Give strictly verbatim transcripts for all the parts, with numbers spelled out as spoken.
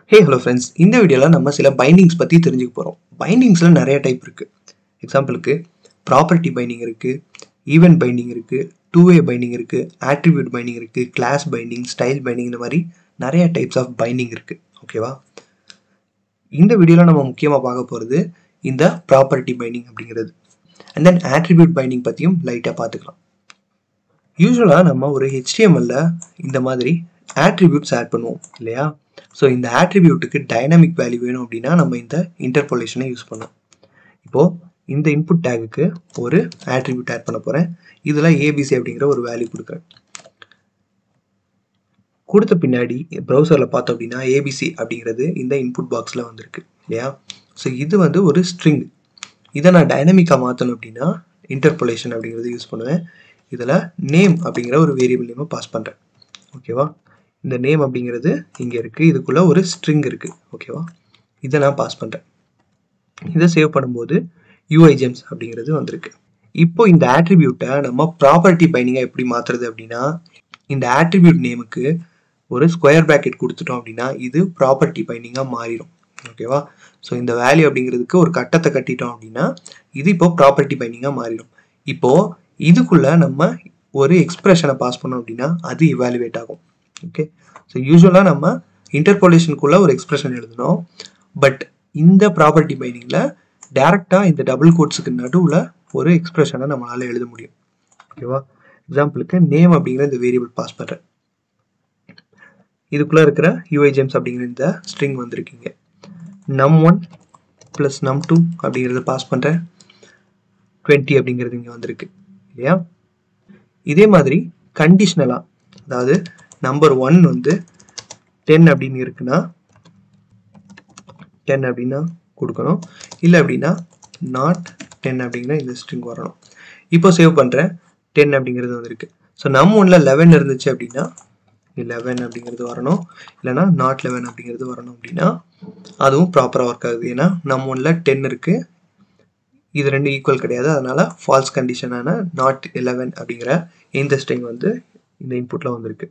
Hey hello friends, இந்த வீடியோல நம்ம சில பைண்டிங்ஸ் பத்தி தெரிஞ்சுக்க போறோம். பைண்டிங்ஸ்ல நிறைய டைப் இருக்கு. எக்ஸாம்பிளுக்கு ப்ராப்பர்ட்டி பைண்டிங் இருக்கு, ஈவென்ட் பைண்டிங் இருக்கு, டூ வே பைண்டிங் இருக்கு, ஆட்ரிபியூட் பைண்டிங் இருக்கு, கிளாஸ் பைண்டிங், ஸ்டைல் பைண்டிங் இந்த மாதிரி நிறைய டைப்ஸ் ஆஃப் பைண்டிங் இருக்கு. ஓகேவா? இந்த வீடியோல நம்ம முக்கியமா பார்க்க போறது இந்த ப்ராப்பர்ட்டி பைண்டிங் அப்படிங்கிறது. அண்ட் தென் ஆட்ரிபியூட் பைண்டிங் பத்தியும் லைட்டா பார்த்துக்கலாம். யூசுவலா நம்ம ஒரு H T M L ல இந்த மாதிரி ஆட்ரிபியூட்ஸ் ஆட் பண்ணுவோம் இல்லையா? ஸோ இந்த ஆட்ரிபியூட்டுக்கு டைனமிக் வேல்யூ வேணும் அப்படின்னா நம்ம இந்த இன்டர்போலேஷனை யூஸ் பண்ணோம். இப்போ இந்த இன்புட் டேகுக்கு ஒரு ஆட்ரிபியூட் ஆட் பண்ண போறேன். இதுல ஏபிசி அப்படிங்கிற ஒரு வேல்யூ கொடுக்குறேன். கொடுத்த பின்னாடி ப்ரௌசர்ல பார்த்தோம் அப்படின்னா ஏபிசி அப்படிங்கிறது இந்த இன்புட் பாக்ஸ்ல வந்திருக்கு இல்லையா? ஸோ இது வந்து ஒரு ஸ்ட்ரிங். இதை நான் டைனமிக்கா மாற்றணும் அப்படின்னா இன்டர்போலேஷன் அப்படிங்கிறது யூஸ் பண்ணுவேன். இதுல நேம் அப்படிங்கிற ஒரு வேரியபிள் நேம் பாஸ் பண்றேன். ஓகேவா? இந்த நேம் அப்படிங்கிறது இங்க இருக்கு. இதுக்குள்ள ஒரு ஸ்ட்ரிங் இருக்கு. ஓகேவா? இதை நான் பாஸ் பண்றேன். இதை சேவ் பண்ணும்போது யூஐஜெம்ஸ் அப்படிங்கிறது வந்திருக்கு. இப்போ இந்த ஆட்ரிபியூட்டை நம்ம ப்ராப்பர்ட்டி பைண்டிங்கா எப்படி மாத்துறது அப்படின்னா இந்த ஆட்ரிபியூட் நேமுக்கு ஒரு ஸ்கொயர் பிராக்கெட் கொடுத்துட்டோம் அப்படின்னா இது ப்ராப்பர்ட்டி பைண்டிங்கா மாறிடும். ஓகேவா? ஸோ இந்த வேல்யூ அப்படிங்கிறதுக்கு ஒரு கட்டத்தை கட்டிட்டோம் அப்படின்னா இது இப்போ ப்ராப்பர்ட்டி பைண்டிங்கா மாறிடும். இப்போ இதுக்குள்ள நம்ம ஒரு எக்ஸ்பிரஷனை பாஸ் பண்ணோம் அப்படின்னா அது இவாலுவேட் ஆகும். ஓகே, ஸோ யூஸ்வலாக நம்ம இன்டர்போலேஷனுக்குள்ள ஒரு எக்ஸ்பிரஷன் எழுதணும். பட் இந்த ப்ராப்பர்ட்டி பைண்டிங்கில் டேரெக்டாக இந்த டபுள் கோட்ஸுக்கு நடுவில் ஒரு எக்ஸ்பிரஷனை நம்மளால் எழுத முடியும். ஓகேவா? எக்ஸாம்பிளுக்கு நேம் அப்படிங்கிற இந்த வேரியபிள் பாஸ் பண்ணுறேன். இதுக்குள்ளே இருக்கிற யூஐஜெம்ஸ் அப்படிங்கிற இந்த ஸ்ட்ரிங் வந்திருக்கீங்க. Num one plus num two அப்படிங்கிறத பாஸ் பண்ணுறேன். டுவெண்ட்டி அப்படிங்கிறது இங்கே வந்திருக்கு இல்லையா? இதே மாதிரி கண்டிஷ்னலாக, அதாவது நம்பர் ஒன் வந்து டென் அப்படின்னு இருக்குன்னா டென் அப்படின்னா கொடுக்கணும். இல்லை அப்படின்னா நாட் டென் அப்படிங்கிற இந்த ஸ்ட்ரிங் வரணும். இப்போ சேவ் பண்ணுறேன். டென் அப்படிங்கிறது வந்திருக்கு. ஸோ நம் ஒன்ல லெவன் இருந்துச்சு அப்படின்னா லெவன் அப்படிங்கிறது வரணும். இல்லைனா நாட் லெவன் அப்படிங்கிறது வரணும். அப்படின்னா அதுவும் ப்ராப்பராக ஒர்க் ஆகுது. ஏன்னா நம் ஒன்ல டென் இருக்கு, இது ரெண்டு ஈக்குவல் கிடையாது. அதனால ஃபால்ஸ் கண்டிஷனான நாட் லெவன் அப்படிங்கிற இந்த ஸ்ட்ரிங் வந்து இந்த இன்புட்ல வந்திருக்கு.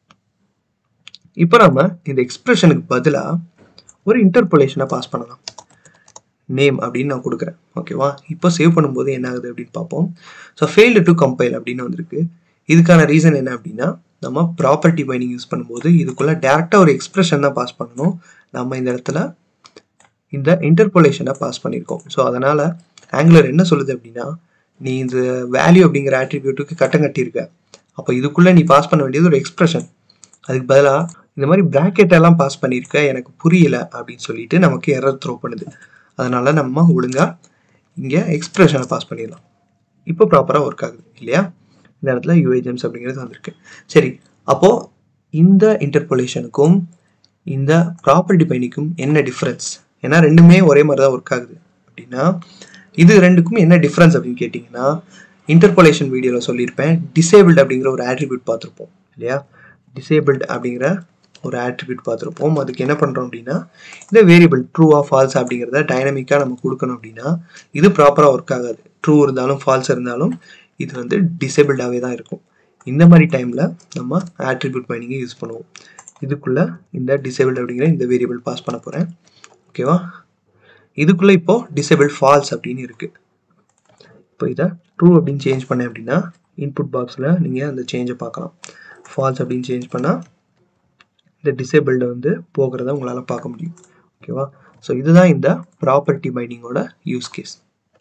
இப்போ நம்ம இந்த எக்ஸ்பிரஷனுக்கு பதிலாக ஒரு இன்டர்போலேஷனை பாஸ் பண்ணலாம். நேம் அப்படின்னு நான் கொடுக்குறேன். ஓகேவா? இப்போ சேவ் பண்ணும்போது என்ன ஆகுது அப்படின்னு பார்ப்போம். ஸோ ஃபெயில்டு டு கம்பைல் அப்படின்னு வந்திருக்கு. இதுக்கான ரீசன் என்ன அப்படின்னா நம்ம ப்ராப்பர்ட்டி பைண்டிங் யூஸ் பண்ணும்போது இதுக்குள்ள டேரெக்டாக ஒரு எக்ஸ்பிரஷன் தான் பாஸ் பண்ணணும். நம்ம இந்த இடத்துல இந்த இன்டர்போலேஷனை பாஸ் பண்ணியிருக்கோம். ஸோ அதனால ஆங்குலர் என்ன சொல்லுது அப்படின்னா நீ இந்த வேல்யூ அப்படிங்கிற ஆட்ரிபியூட்டுக்கு கட்டம் கட்டியிருக்க, அப்போ இதுக்குள்ள நீ பாஸ் பண்ண வேண்டியது ஒரு எக்ஸ்பிரஷன். அதுக்கு பதிலாக இந்த மாதிரி பிராக்கெட் எல்லாம் பாஸ் பண்ணியிருக்க, எனக்கு புரியல அப்படின்னு சொல்லிட்டு நமக்கு எரர் த்ரோ பண்ணுது. அதனால நம்ம ஒழுங்கா இங்க எக்ஸ்பிரஷனை பாஸ் பண்ணிடலாம். இப்போ ப்ராப்பரா ஒர்க் ஆகுது இல்லையா? இந்த இடத்துல யூஐஜெம்ஸ் அப்படிங்கிறது வந்திருக்கு. சரி, அப்போ இந்த இன்டர்போலேஷனுக்கும் இந்த ப்ராப்பர்ட்டி பைண்டிங்கும் என்ன டிஃபரன்ஸ்? ஏன்னா ரெண்டுமே ஒரே மாதிரி தான் ஒர்க் ஆகுது. அப்படின்னா இது ரெண்டுக்கும் என்ன டிஃபரன்ஸ் அப்படின்னு கேட்டிங்கன்னா இன்டர்போலேஷன் வீடியோவில் சொல்லியிருப்பேன். டிசேபிள்டு அப்படிங்கிற ஒரு ஆட்ரிபியூட் பார்த்துருப்போம் இல்லையா? டிசேபிள்டு அப்படிங்கிற ஒரு ஆட்ரிபியூட் பார்த்துருப்போம். அதுக்கு என்ன பண்ணுறோம் அப்படின்னா இந்த வேரியபிள் ட்ரூவா ஃபால்ஸ் அப்படிங்கிறத டைனமிக்காக நம்ம கொடுக்கணும். அப்படின்னா இது ப்ராப்பராக ஒர்க் ஆகாது. ட்ரூ இருந்தாலும் ஃபால்ஸ் இருந்தாலும் இது வந்து டிசேபிள்டாகவே தான் இருக்கும். இந்த மாதிரி டைமில் நம்ம ஆட்ரிபியூட் பைண்டிங்கை யூஸ் பண்ணுவோம். இதுக்குள்ளே இந்த டிசேபிள்டு அப்படிங்கிற இந்த வேரியபிள் பாஸ் பண்ண போகிறேன். ஓகேவா? இதுக்குள்ளே இப்போ டிசேபிள் ஃபால்ஸ் அப்படின்னு இருக்குது. இப்போ இதை ட்ரூ அப்படின்னு சேஞ்ச் பண்ணேன் அப்படின்னா இன்புட் பாக்ஸில் நீங்கள் அந்த சேஞ்சை பார்க்கலாம். ஃபால்ஸ் அப்படின்னு சேஞ்ச் பண்ணால் இந்த டிசேபிள்டு வந்து போகிறத உங்களால் பார்க்க முடியும். ஓகேவா? ஸோ இதுதான் இந்த ப்ராப்பர்ட்டி பைண்டிங்கோட யூஸ் கேஸ்.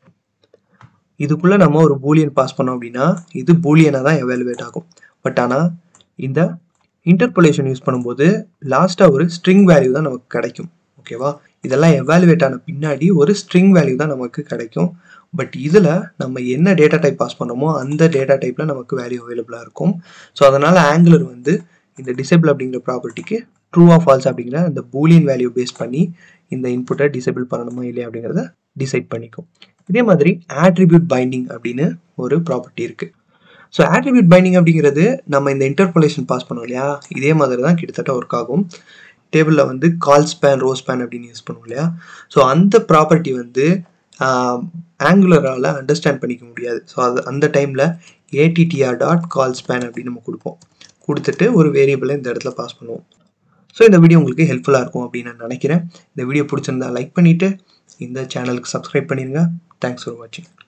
இதுக்குள்ளே நம்ம ஒரு பூலியன் பாஸ் பண்ணோம் அப்படின்னா இது பூலியனாக தான் எவாலுவேட் ஆகும். பட் ஆனால் இந்த இன்டர்போலேஷன் யூஸ் பண்ணும்போது லாஸ்ட்டாக ஒரு ஸ்ட்ரிங் வேல்யூ தான் நமக்கு கிடைக்கும். ஓகேவா? இதெல்லாம் எவாலுவேட் ஆன பின்னாடி ஒரு ஸ்ட்ரிங் வேல்யூ தான் நமக்கு கிடைக்கும். பட் இதில் நம்ம என்ன டேட்டா டைப் பாஸ் பண்ணோமோ அந்த டேட்டா டைப்பில் நமக்கு வேல்யூ அவைலபிளாக இருக்கும். ஸோ அதனால் ஆங்குலர் வந்து இந்த டிசேபிள் அப்படிங்கிற ப்ராப்பர்ட்டிக்கு ட்ரூவா ஃபால்ஸ் அப்படிங்கிற அந்த பூலியன் வேல்யூ பேஸ் பண்ணி இந்த இன்புட்டை டிசேபிள் பண்ணணுமா இல்லையா அப்படிங்கிறத டிசைட் பண்ணிக்கும். இதே மாதிரி ஆட்ரிபியூட் பைண்டிங் அப்படின்னு ஒரு ப்ராப்பர்ட்டி இருக்குது. ஸோ ஆட்ரிபியூட் பைண்டிங் அப்படிங்கிறது நம்ம இந்த இன்டர்போலேஷன் பாஸ் பண்ணோம் இல்லையா? இதே மாதிரி தான் கிட்டத்தட்ட ஒர்க் ஆகும். டேபிளில் வந்து கால் ஸ்பேன் ரோ ஸ்பேன் அப்படின்னு யூஸ் பண்ணுவோம் இல்லையா? ஸோ அந்த ப்ராப்பர்ட்டி வந்து ஆங்குலரால் அண்டர்ஸ்டாண்ட் பண்ணிக்க முடியாது. ஸோ அது அந்த டைமில் ஏடிடிஆர் டாட் கால் ஸ்பேன் அப்படின்னு நம்ம கொடுப்போம். கொடுத்துட்டு ஒரு வேரியபிளை இந்த இடத்துல பாஸ் பண்ணுவோம். ஸோ இந்த வீடியோ உங்களுக்கு ஹெல்ப்ஃபுல்லாக இருக்கும் அப்படின்னு நான் நினைக்கிறேன். இந்த வீடியோ பிடிச்சிருந்தா லைக் பண்ணிவிட்டு இந்த சேனலுக்கு சப்ஸ்கிரைப் பண்ணிடுங்க. தேங்க்ஸ் ஃபார் வாட்சிங்.